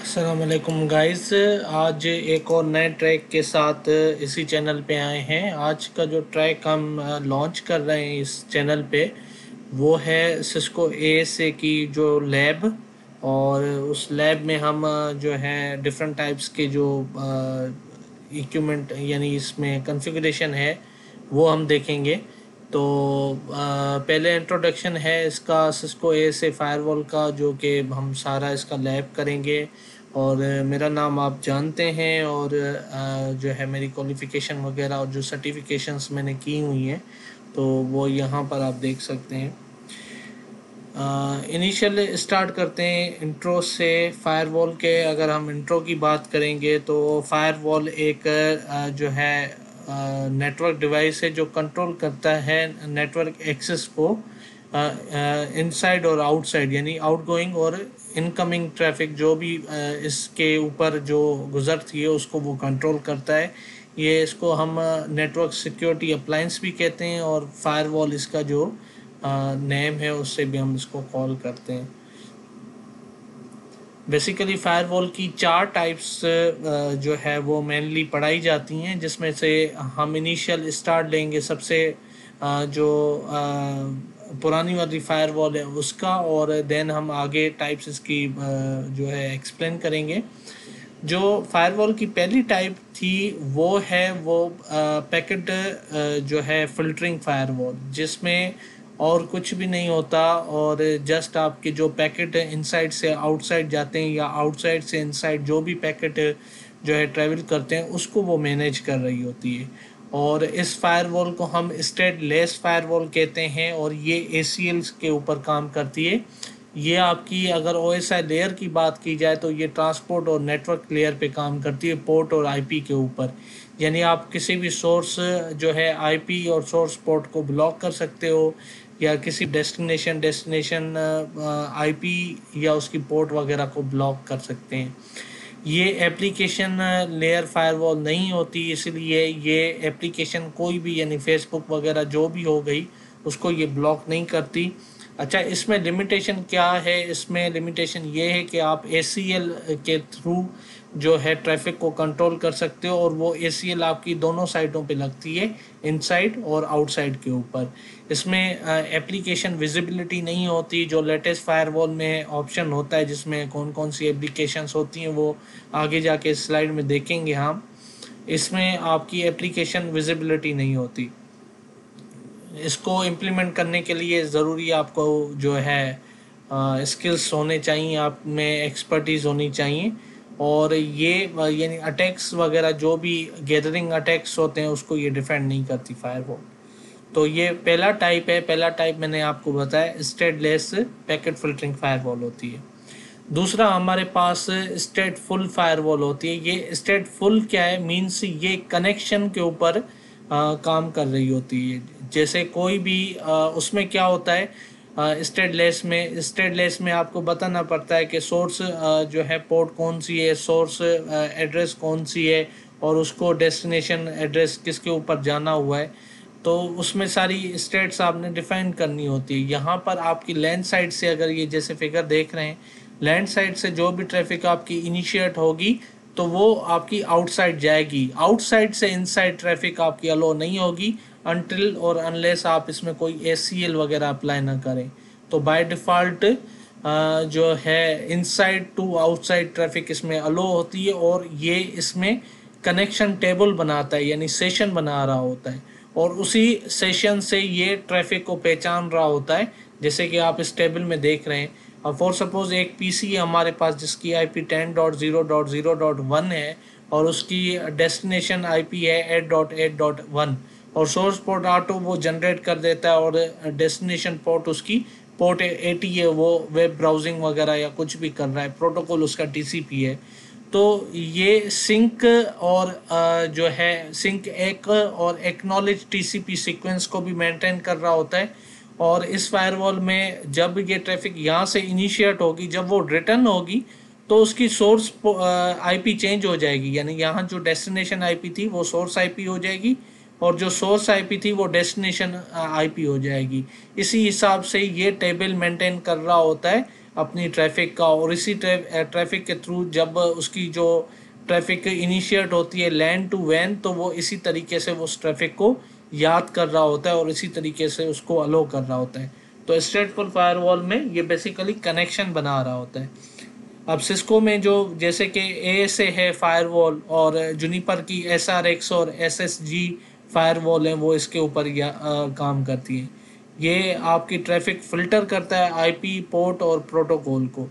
अस्सलामुअलैकुम गाइस। आज एक और नए ट्रैक के साथ इसी चैनल पे आए हैं। आज का जो ट्रैक हम लॉन्च कर रहे हैं इस चैनल पे वो है सिस्को एएसए की जो लैब। और उस लैब में हम जो है डिफरेंट टाइप्स के जो इक्विपमेंट यानी इसमें कॉन्फ़िगरेशन है वो हम देखेंगे। तो पहले इंट्रोडक्शन है इसका सिस्को ए से फायरवॉल का, जो कि हम सारा इसका लैब करेंगे। और मेरा नाम आप जानते हैं, और जो है मेरी क्वालिफ़िकेशन वगैरह और जो सर्टिफिकेशंस मैंने की हुई हैं तो वो यहाँ पर आप देख सकते हैं। इनिशियल स्टार्ट करते हैं इंट्रो से। फायरवॉल के अगर हम इंट्रो की बात करेंगे तो फायरवॉल एक जो है नेटवर्क डिवाइस है जो कंट्रोल करता है नेटवर्क एक्सेस को इनसाइड और आउटसाइड, यानी आउटगोइंग और इनकमिंग ट्रैफिक जो भी इसके ऊपर जो गुजरती है उसको वो कंट्रोल करता है। ये इसको हम नेटवर्क सिक्योरिटी अप्लायंस भी कहते हैं, और फायरवॉल इसका जो नेम है उससे भी हम इसको कॉल करते हैं। बेसिकली फायरवॉल की चार टाइप्स जो है वो मेनली पढ़ाई जाती हैं, जिसमें से हम इनिशियल स्टार्ट लेंगे सबसे जो पुरानी वाली फायरवॉल है उसका, और देन हम आगे टाइप्स इसकी जो है एक्सप्लेन करेंगे। जो फायरवॉल की पहली टाइप थी वो पैकेट जो है फिल्टरिंग फायरवॉल, जिसमें और कुछ भी नहीं होता, और जस्ट आपके जो पैकेट इनसाइड से आउटसाइड जाते हैं या आउटसाइड से इनसाइड जो भी पैकेट जो है ट्रैवल करते हैं उसको वो मैनेज कर रही होती है। और इस फायरवॉल को हम स्टेटलेस फायरवॉल कहते हैं, और ये ACL के ऊपर काम करती है। ये आपकी अगर OSI लेयर की बात की जाए तो ये ट्रांसपोर्ट और नेटवर्क लेयर पे काम करती है, पोर्ट और IP के ऊपर। यानी आप किसी भी सोर्स जो है IP और सोर्स पोर्ट को ब्लॉक कर सकते हो, या किसी डेस्टिनेशन IP या उसकी पोर्ट वगैरह को ब्लॉक कर सकते हैं। ये एप्लीकेशन लेयर फायरवॉल नहीं होती, इसलिए ये एप्लीकेशन कोई भी यानी फेसबुक वगैरह जो भी हो गई उसको ये ब्लॉक नहीं करती। अच्छा, इसमें लिमिटेशन क्या है? इसमें लिमिटेशन ये है कि आप ACL के थ्रू जो है ट्रैफिक को कंट्रोल कर सकते हो, और वो ACL आपकी दोनों साइडों पे लगती है, इनसाइड और आउटसाइड के ऊपर। इसमें एप्लीकेशन विजिबिलिटी नहीं होती। जो लेटेस्ट फायरवॉल में ऑप्शन होता है जिसमें कौन कौन सी एप्लीकेशंस होती हैं वो आगे जाके स्लाइड में देखेंगे हम। इसमें आपकी एप्लीकेशन विजिबिलिटी नहीं होती। इसको इम्प्लीमेंट करने के लिए ज़रूरी आपको जो है स्किल्स होने चाहिए, आप में एक्सपर्टीज़ होनी चाहिए। और ये यानी अटैक्स वगैरह जो भी गैदरिंग अटैक्स होते हैं उसको ये डिफेंड नहीं करती फायरवॉल। तो ये पहला टाइप है। पहला टाइप मैंने आपको बताया स्टेटलेस पैकेट फिल्टरिंग फायरवॉल होती है। दूसरा हमारे पास स्टेट फुल फायरवॉल होती है। ये स्टेट फुल क्या है? मीन्स ये कनेक्शन के ऊपर काम कर रही होती है। जैसे कोई भी उसमें क्या होता है, स्टेटलेस में आपको बताना पड़ता है कि सोर्स जो है पोर्ट कौन सी है, सोर्स एड्रेस कौन सी है, और उसको डेस्टिनेशन एड्रेस किसके ऊपर जाना हुआ है। तो उसमें सारी स्टेट्स आपने डिफाइन करनी होती है। यहाँ पर आपकी लैंड साइड से, अगर ये जैसे फिगर देख रहे हैं, लैंड साइड से जो भी ट्रैफिक आपकी इनिशिएट होगी तो वो आपकी आउटसाइड जाएगी। आउटसाइड से इनसाइड ट्रैफिक आपकी अलो नहीं होगी अनटिल और अनलेस आप इसमें कोई ACL वगैरह अप्लाई ना करें। तो बाय डिफ़ॉल्ट जो है इनसाइड टू आउटसाइड ट्रैफिक इसमें अलो होती है, और ये इसमें कनेक्शन टेबल बनाता है, यानी सेशन बना रहा होता है, और उसी सेशन से ये ट्रैफिक को पहचान रहा होता है। जैसे कि आप इस टेबल में देख रहे हैं। अब फॉर सपोज एक PC है हमारे पास जिसकी IP 10.0.0.1 है, और उसकी डेस्टिनेशन IP है 8.8.1, और सोर्स पोर्ट ऑटो वो जनरेट कर देता है, और डेस्टिनेशन पोर्ट उसकी पोर्ट 80 है, वो वेब ब्राउजिंग वगैरह या कुछ भी कर रहा है, प्रोटोकॉल उसका TCP है। तो ये सिंक और जो है सिंक एक और एक्नॉलेज TCP सीक्वेंस को भी मेंटेन कर रहा होता है। और इस फायरवॉल में जब ये ट्रैफिक यहाँ से इनिशिएट होगी, जब वो रिटर्न होगी तो उसकी सोर्स IP चेंज हो जाएगी, यानी यहाँ जो डेस्टिनेशन IP थी वो सोर्स IP हो जाएगी, और जो सोर्स IP थी वो डेस्टिनेशन IP हो जाएगी। इसी हिसाब से ये टेबल मेंटेन कर रहा होता है अपनी ट्रैफिक का, और इसी ट्रैफिक के थ्रू जब उसकी जो ट्रैफिक इनिशिएट होती है लैन टू वैन, तो वो इसी तरीके से उस ट्रैफिक को याद कर रहा होता है और इसी तरीके से उसको अलो कर रहा होता है। तो स्टेटफुल फायरवॉल में ये बेसिकली कनेक्शन बना रहा होता है। अब सिस्को में जो जैसे कि एएसए है फायरवॉल, और जुनिपर की एसआरएक्स और एसएसजी फायरवॉल है, वो इसके ऊपर काम करती है। ये आपकी ट्रैफिक फिल्टर करता है आईपी, पोर्ट और प्रोटोकॉल को।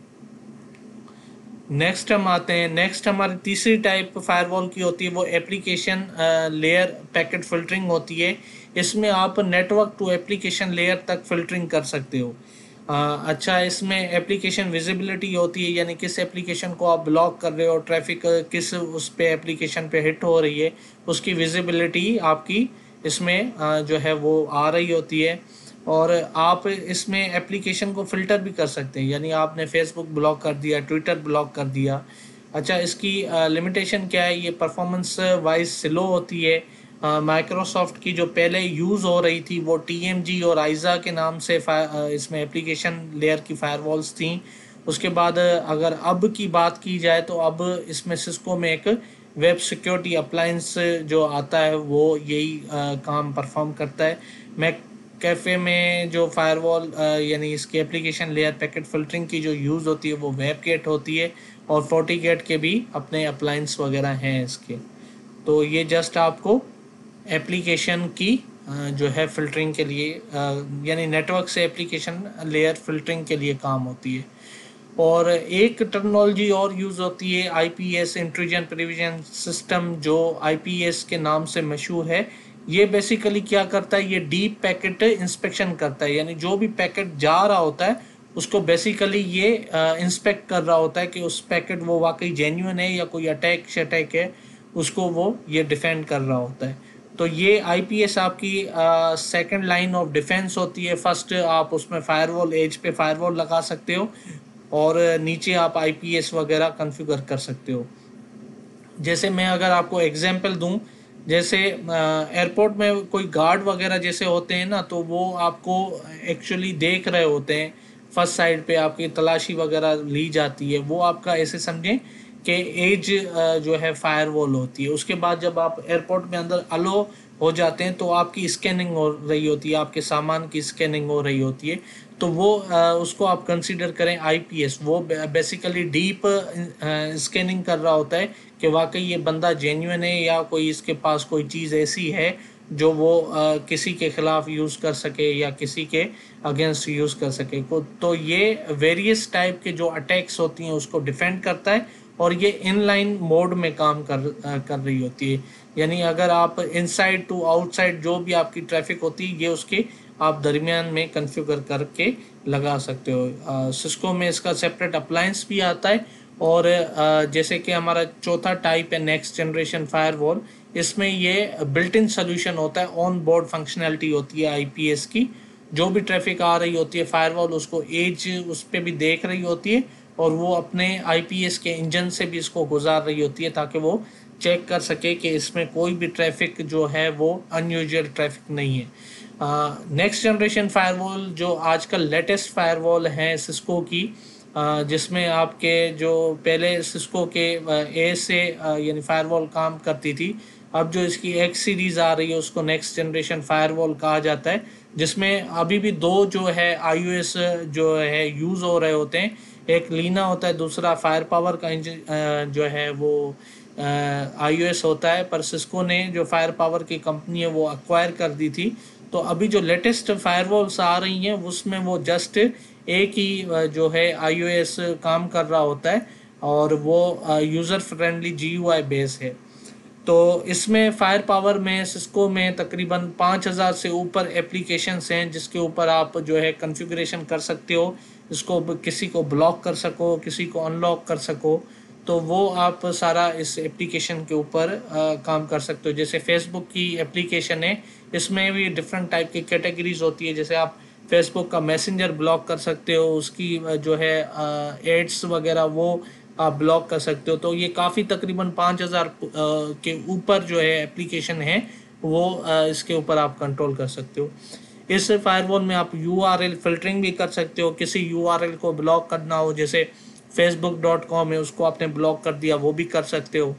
नेक्स्ट हम आते हैं, नेक्स्ट हमारी तीसरी टाइप फायरवॉल की होती है वो एप्लीकेशन लेयर पैकेट फिल्टरिंग होती है। इसमें आप नेटवर्क टू एप्लीकेशन लेयर तक फिल्टरिंग कर सकते हो। अच्छा, इसमें एप्लीकेशन विजिबिलिटी होती है, यानी किस एप्लीकेशन को आप ब्लॉक कर रहे हो, ट्रैफिक किस उस पे एप्लीकेशन पे हिट हो रही है, उसकी विजिबिलिटी आपकी इसमें जो है वो आ रही होती है। और आप इसमें एप्लीकेशन को फ़िल्टर भी कर सकते हैं, यानी आपने फेसबुक ब्लॉक कर दिया, ट्विटर ब्लॉक कर दिया। अच्छा, इसकी लिमिटेशन क्या है, ये परफॉर्मेंस वाइज स्लो होती है। माइक्रोसॉफ्ट की जो पहले यूज़ हो रही थी वो टीएमजी और आइज़ा के नाम से इसमें एप्लीकेशन लेयर की फायरवॉल्स थी। उसके बाद अगर अब की बात की जाए तो अब इसमें सिस्को में एक वेब सिक्योरिटी अप्लायंस जो आता है वो यही काम परफॉर्म करता है। मैं कैफ़े में जो फायरवॉल यानी इसकी एप्लीकेशन लेयर पैकेट फ़िल्टरिंग की जो यूज़ होती है वो वेब गेट होती है, और फोर्टीगेट के भी अपने अप्लायंस वगैरह हैं इसके। तो ये जस्ट आपको एप्लीकेशन की जो है फ़िल्टरिंग के लिए यानी नेटवर्क से एप्लीकेशन लेयर फ़िल्टरिंग के लिए काम होती है। और एक टर्मिनोलॉजी और यूज़ होती है आईपीएस, इंट्रूजन प्रिवेंशन सिस्टम, जो आईपीएस के नाम से मशहूर है। ये बेसिकली क्या करता है, ये डीप पैकेट इंस्पेक्शन करता है, यानी जो भी पैकेट जा रहा होता है उसको बेसिकली ये इंस्पेक्ट कर रहा होता है कि उस पैकेट वो वाकई जेन्युइन है या कोई अटैक है, उसको वो ये डिफेंड कर रहा होता है। तो ये आईपीएस आपकी सेकंड लाइन ऑफ डिफेंस होती है। फर्स्ट आप उसमें फायरवॉल, एज पे फायरवॉल लगा सकते हो, और नीचे आप आईपीएस वगैरह कॉन्फ़िगर कर सकते हो। जैसे मैं अगर आपको एग्जांपल दूं, जैसे एयरपोर्ट में कोई गार्ड वगैरह जैसे होते हैं ना, तो वो आपको एक्चुअली देख रहे होते हैं। फर्स्ट साइड पे आपकी तलाशी वगैरह ली जाती है, वो आपका ऐसे समझें कि एज जो है फायरवॉल होती है। उसके बाद जब आप एयरपोर्ट में अंदर अलो हो जाते हैं तो आपकी स्कैनिंग हो रही होती है, आपके सामान की स्कैनिंग हो रही होती है। तो वो उसको आप कंसीडर करें आईपीएस, वो बेसिकली डीप स्कैनिंग कर रहा होता है कि वाकई ये बंदा जेन्युइन है या कोई इसके पास कोई चीज़ ऐसी है जो वो किसी के ख़िलाफ़ यूज़ कर सके या किसी के अगेंस्ट यूज़ कर सके को। तो ये वेरियस टाइप के जो अटैक्स होती हैं उसको डिफेंड करता है, और ये इनलाइन मोड में काम कर रही होती है। यानी अगर आप इनसाइड टू आउटसाइड जो भी आपकी ट्रैफिक होती है, ये उसके आप दरमियान में कॉन्फ़िगर करके लगा सकते हो। सिस्को में इसका सेपरेट अप्लायंस भी आता है। और जैसे कि हमारा चौथा टाइप है नेक्स्ट जनरेशन फायरवॉल, इसमें ये बिल्ट इन सोल्यूशन होता है, ऑन बोर्ड फंक्शनैलिटी होती है आईपीएस की। जो भी ट्रैफिक आ रही होती है फायरवॉल उसको एज उस पर भी देख रही होती है, और वो अपने आईपीएस के इंजन से भी इसको गुजार रही होती है ताकि वो चेक कर सके कि इसमें कोई भी ट्रैफिक जो है वो अनयूजुअल ट्रैफिक नहीं है। नेक्स्ट जनरेशन फायरवॉल जो आजकल लेटेस्ट फायरवॉल हैं सिस्को की, जिसमें आपके जो पहले सिस्को के ए से यानी फायरवॉल काम करती थी, अब जो इसकी एक्स सीरीज़ आ रही है उसको नेक्स्ट जनरेशन फायरवॉल कहा जाता है, जिसमें अभी भी दो जो है आईओएस जो है यूज़ हो रहे होते हैं। एक लीना होता है, दूसरा फायर पावर का इंजन जो है वो आईओएस होता है। पर सिस्को ने जो फायर पावर की कंपनी है वो एक्वायर कर दी थी। तो अभी जो लेटेस्ट फायरवॉल्स आ रही हैं उसमें वो जस्ट एक ही जो है आईओएस काम कर रहा होता है, और वो यूज़र फ्रेंडली जीयूआई बेस है। तो इसमें फायर पावर में सिस्को में तकरीबन 5000 से ऊपर एप्लीकेशंस हैं जिसके ऊपर आप जो है कॉन्फ़िगरेशन कर सकते हो, इसको किसी को ब्लॉक कर सको, किसी को अनलॉक कर सको। तो वो आप सारा इस एप्लीकेशन के ऊपर काम कर सकते हो। जैसे फेसबुक की एप्लीकेशन है, इसमें भी डिफरेंट टाइप की कैटेगरीज होती है। जैसे आप फेसबुक का मैसेंजर ब्लॉक कर सकते हो, उसकी जो है एड्स वगैरह वो आप ब्लॉक कर सकते हो। तो ये काफ़ी तकरीबन 5000 के ऊपर जो है एप्लीकेशन है वो इसके ऊपर आप कंट्रोल कर सकते हो। इस फायरवॉल में आप URL फिल्टरिंग भी कर सकते हो, किसी URL को ब्लॉक करना हो जैसे facebook.com है उसको आपने ब्लॉक कर दिया वो भी कर सकते हो।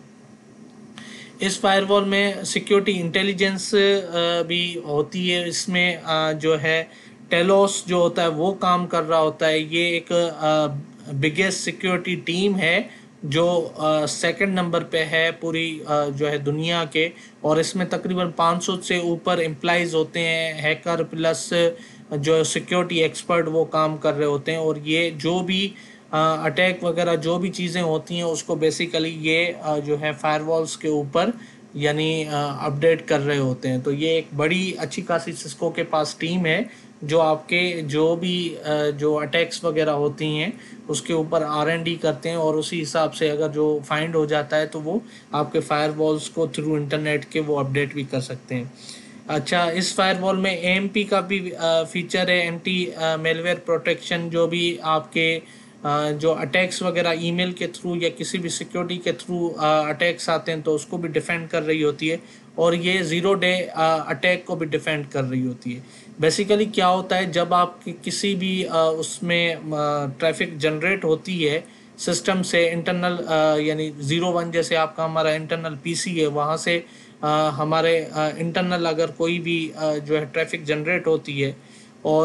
इस फायरवॉल में सिक्योरिटी इंटेलिजेंस भी होती है, इसमें जो है टेलोस जो होता है वो काम कर रहा होता है। ये एक बिगेस्ट सिक्योरिटी टीम है जो सेकंड नंबर पे है पूरी जो है दुनिया के, और इसमें तकरीबन 500 से ऊपर एम्प्लॉइज होते हैं, हैकर प्लस जो सिक्योरिटी एक्सपर्ट वो काम कर रहे होते हैं। और ये जो भी अटैक वगैरह जो भी चीज़ें होती हैं उसको बेसिकली ये जो है फायरवॉल्स के ऊपर यानी अपडेट कर रहे होते हैं। तो ये एक बड़ी अच्छी खासी सिस्को के पास टीम है जो आपके जो भी जो अटैक्स वगैरह होती हैं उसके ऊपर R&D करते हैं, और उसी हिसाब से अगर जो फाइंड हो जाता है तो वो आपके फायरवॉल्स को थ्रू इंटरनेट के वो अपडेट भी कर सकते हैं। अच्छा, इस फायरवॉल में AMP का भी फीचर है, एंटी मेलवेयर प्रोटेक्शन। जो भी आपके जो अटैक्स वगैरह ईमेल के थ्रू या किसी भी सिक्योरिटी के थ्रू अटैक्स आते हैं तो उसको भी डिफेंड कर रही होती है, और ये 0 डे अटैक को भी डिफेंड कर रही होती है। बेसिकली क्या होता है, जब आप किसी भी उसमें ट्रैफिक जनरेट होती है सिस्टम से इंटरनल यानी 01 जैसे आपका हमारा इंटरनल PC है, वहाँ से हमारे इंटरनल अगर कोई भी जो है ट्रैफिक जनरेट होती है, और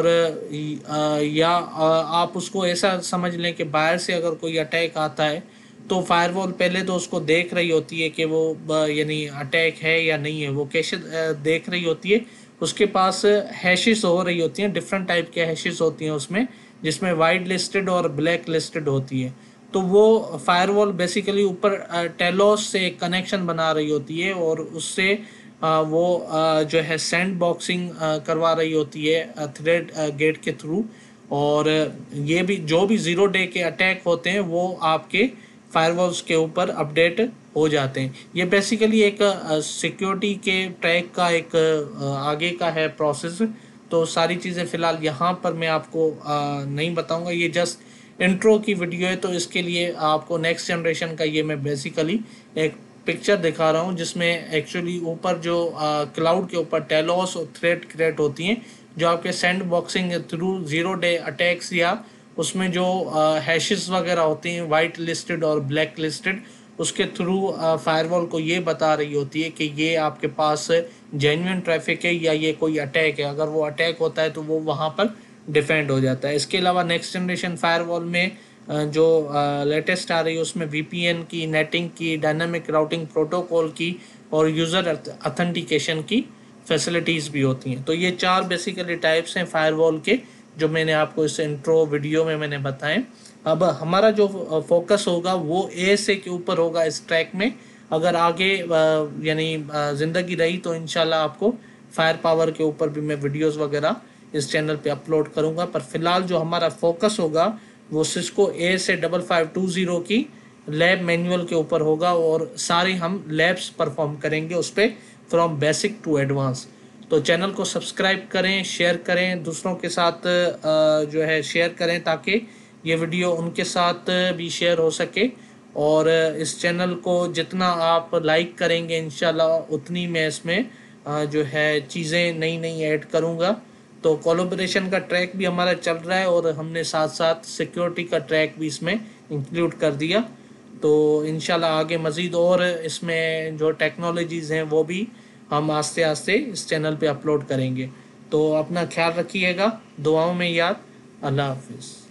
या आप उसको ऐसा समझ लें कि बाहर से अगर कोई अटैक आता है तो फायरवॉल पहले तो उसको देख रही होती है कि वो यानी अटैक है या नहीं है, वो कैसे देख रही होती है। उसके पास हैशेस हो रही होती हैं, डिफरेंट टाइप के हैशेस होती हैं उसमें, जिसमें वाइट लिस्टेड और ब्लैक लिस्टेड होती है। तो वो फायरवॉल बेसिकली ऊपर टेलोस से एक कनेक्शन बना रही होती है, और उससे वो जो है सैंड बॉक्सिंग करवा रही होती है थ्रेड गेट के थ्रू। और ये भी जो भी 0 डे के अटैक होते हैं वो आपके फायरवॉल्स के ऊपर अपडेट हो जाते हैं। ये बेसिकली एक सिक्योरिटी के ट्रैक का एक आगे का है प्रोसेस। तो सारी चीज़ें फ़िलहाल यहाँ पर मैं आपको नहीं बताऊँगा, ये जस्ट इंट्रो की वीडियो है। तो इसके लिए आपको नेक्स्ट जनरेशन का ये मैं बेसिकली एक पिक्चर दिखा रहा हूँ जिसमें एक्चुअली ऊपर जो क्लाउड के ऊपर टेलोस और थ्रेड क्रिएट होती हैं, जो आपके sandboxing through 0 day attacks या उसमें जो हैशेस वगैरह होती हैं वाइट लिस्टेड और ब्लैक लिस्टेड, उसके थ्रू फायरवॉल को ये बता रही होती है कि ये आपके पास जेन्युइन ट्रैफिक है या ये कोई अटैक है। अगर वो अटैक होता है तो वो वहाँ पर डिफेंड हो जाता है। इसके अलावा नेक्स्ट जनरेशन फायरवॉल में जो लेटेस्ट आ रही है उसमें VPN की, नेटिंग की, डायनामिक राउटिंग प्रोटोकॉल की और यूज़र अथेंटिकेशन की फैसिलिटीज़ भी होती हैं। तो ये 4 बेसिकली टाइप्स हैं फायरवॉल के जो मैंने आपको इस इंट्रो वीडियो में मैंने बताएं। अब हमारा जो फोकस होगा वो ASA के ऊपर होगा इस ट्रैक में। अगर आगे यानी ज़िंदगी रही तो इंशाल्लाह आपको फायर पावर के ऊपर भी मैं वीडियोस वगैरह इस चैनल पे अपलोड करूँगा। पर फिलहाल जो हमारा फोकस होगा वो सिस्को ASA 5520 की लैब मैनुअल के ऊपर होगा, और सारे हम लैब्स परफॉर्म करेंगे उस पर फ्रॉम बेसिक टू एडवांस। तो चैनल को सब्सक्राइब करें, शेयर करें, दूसरों के साथ जो है शेयर करें ताकि ये वीडियो उनके साथ भी शेयर हो सके। और इस चैनल को जितना आप लाइक करेंगे इंशाल्लाह उतनी मैं इसमें जो है चीज़ें नई नई ऐड करूँगा। तो कोलैबोरेशन का ट्रैक भी हमारा चल रहा है और हमने साथ साथ सिक्योरिटी का ट्रैक भी इसमें इंक्लूड कर दिया। तो इंशाल्लाह आगे मज़ीद और इसमें जो टेक्नोलॉजीज़ हैं वो भी हम आस्ते आस्ते इस चैनल पे अपलोड करेंगे। तो अपना ख्याल रखिएगा, दुआओं में याद। अल्लाह हाफिज़।